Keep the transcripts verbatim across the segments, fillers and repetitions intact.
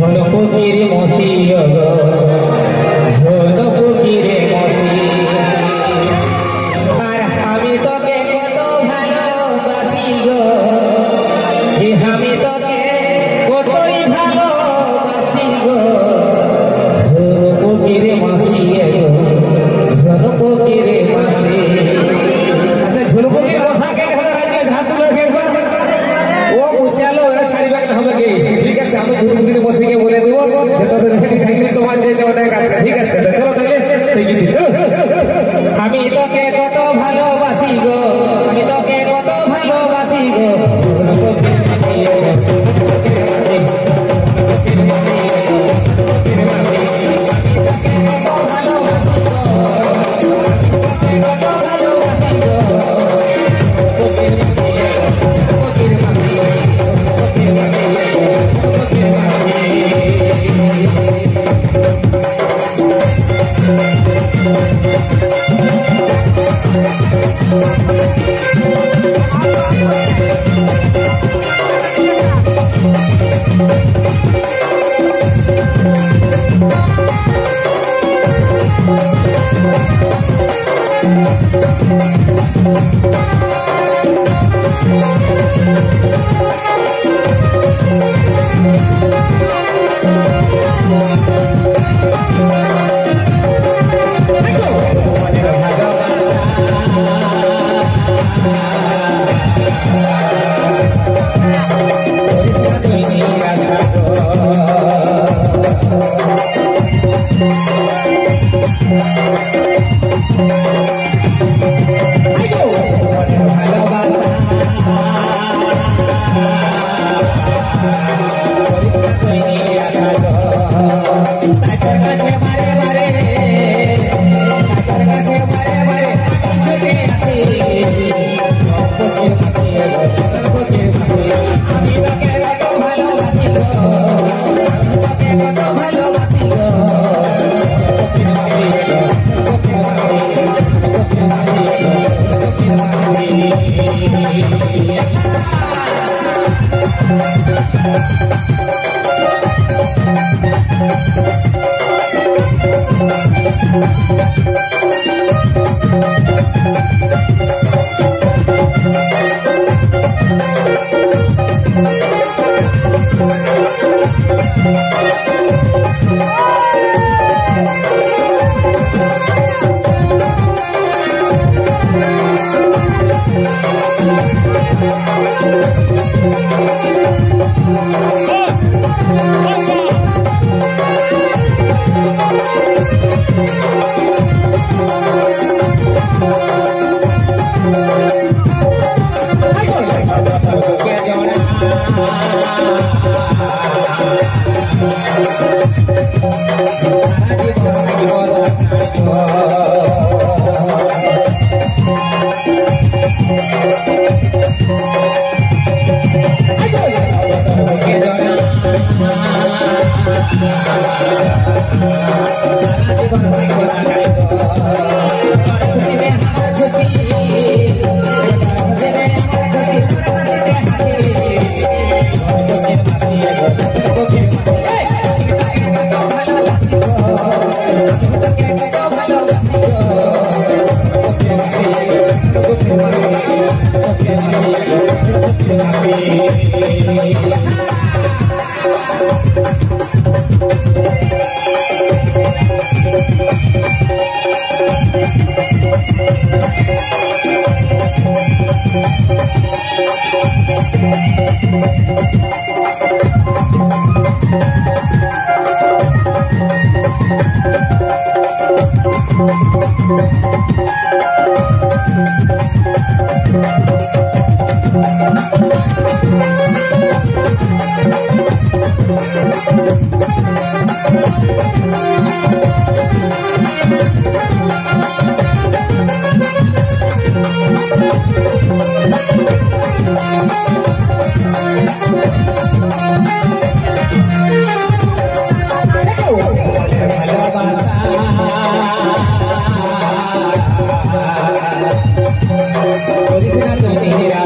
ঝলপকিরে মসি গো ঝলপকিরে মসি আর আমি তোকে কত ভালোবাসি গো আমি তোকে কতই ভালোবাসি গো ঝলপকিরে মসি গো ঝলপকিরে মসি আচ্ছা ঝলপকির কথা কে হাত তুলে একবার ও উচালো ওরা ছাড়িবাকে হবে কি ঠিক আছে আমি ঝলপকিরে মসিকে বলে দেব তোদের রেখে থাকলে তোমার যেতে ওটা কাছে ঠিক আছে চলো তাহলে সেই গীতি চলো আমি তোকে কত ভালোবাসি গো আমি তোকে কত ভালোবাসি গো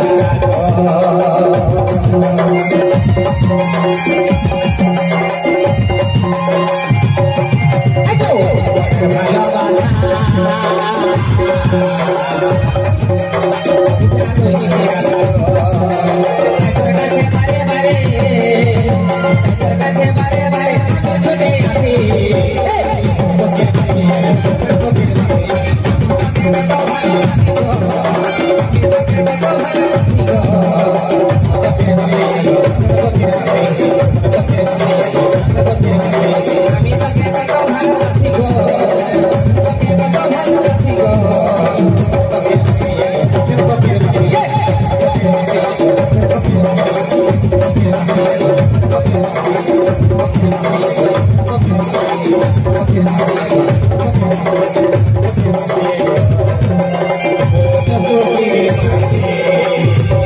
Thank you. Thank you.